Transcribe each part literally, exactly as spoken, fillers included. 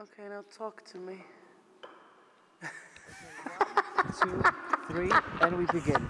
Okay, now talk to me. One, two, three, and we begin.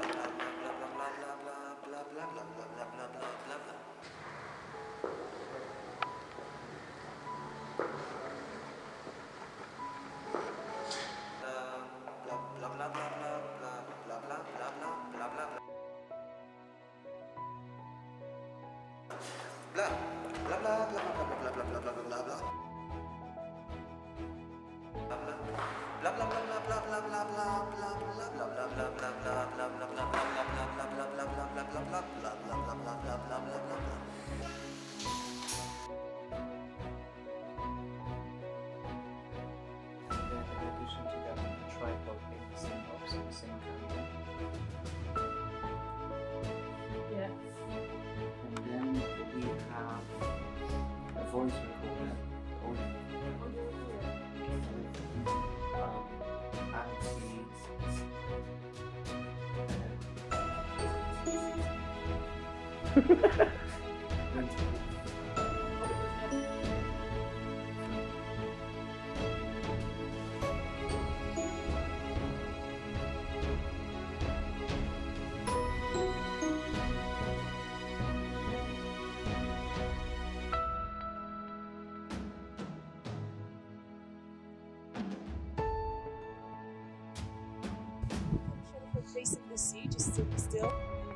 Voice recorder, audio um, facing the sea, just sitting still.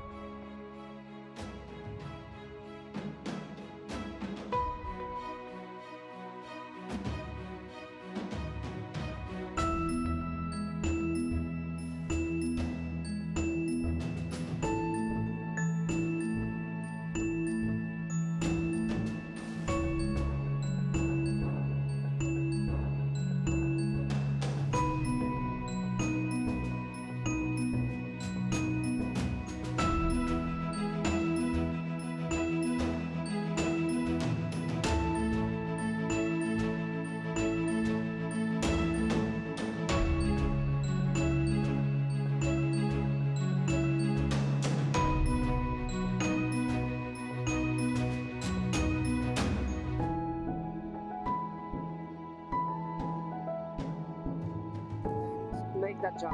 Make that jump.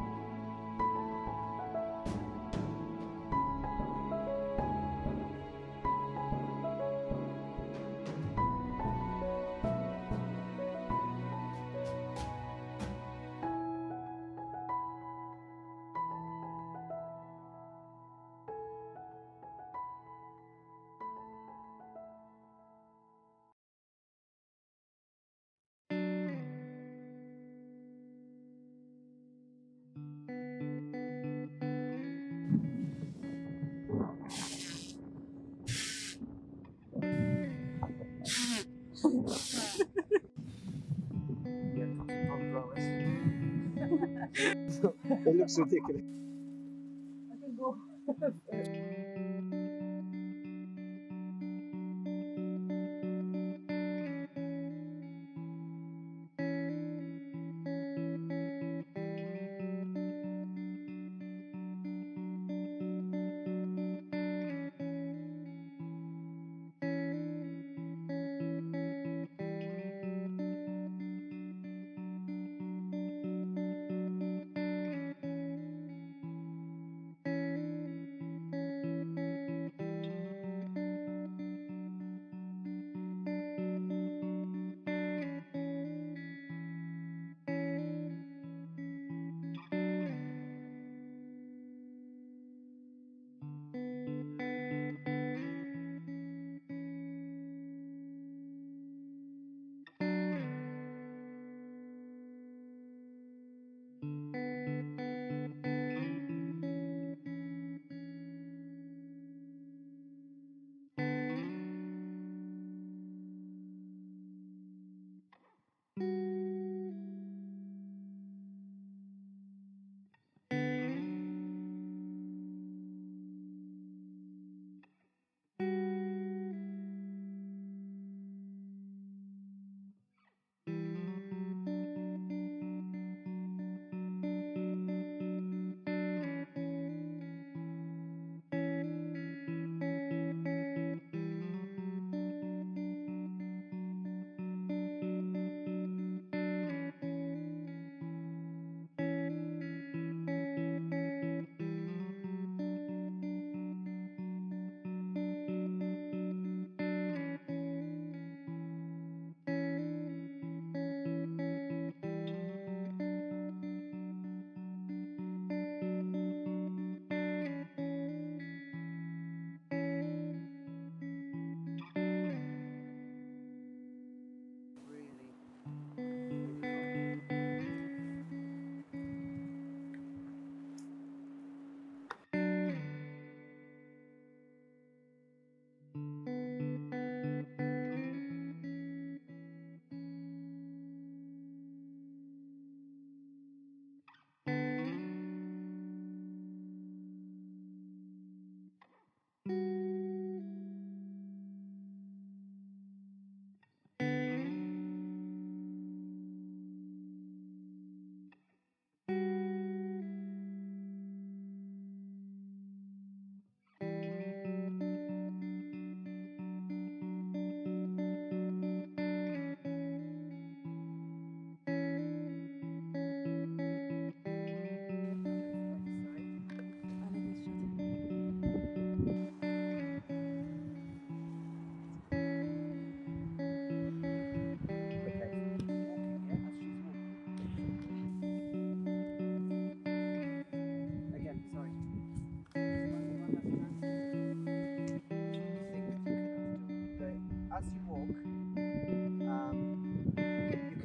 It looks ridiculous. I can go.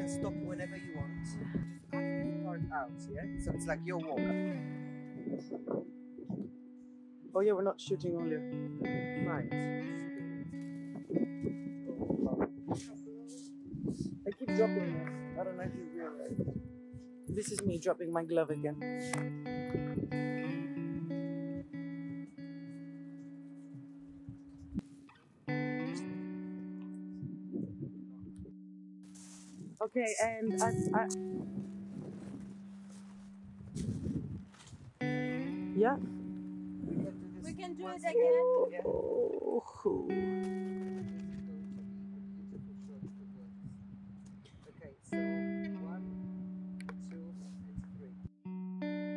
can stop whenever you want. Just cut the part out, yeah? So it's like your walk. Oh yeah, we're not shooting Olya. Right. I keep dropping this. I don't know if you realize. This is me dropping my glove again. Okay, and I, I yeah. We can do it again. Yeah. Oh. Okay, so one, two, and three.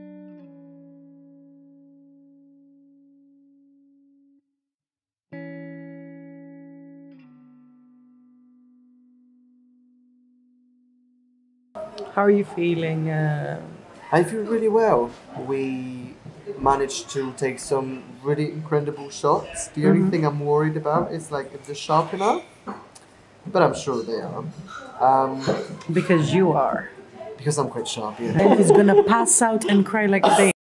How are you feeling? Uh... I feel really well. We managed to take some really incredible shots. The only Mhm. thing I'm worried about is like if they're sharp enough, but I'm sure they are. Um, Because you are. because I'm quite sharp, yeah. And he's gonna pass out and cry like a baby.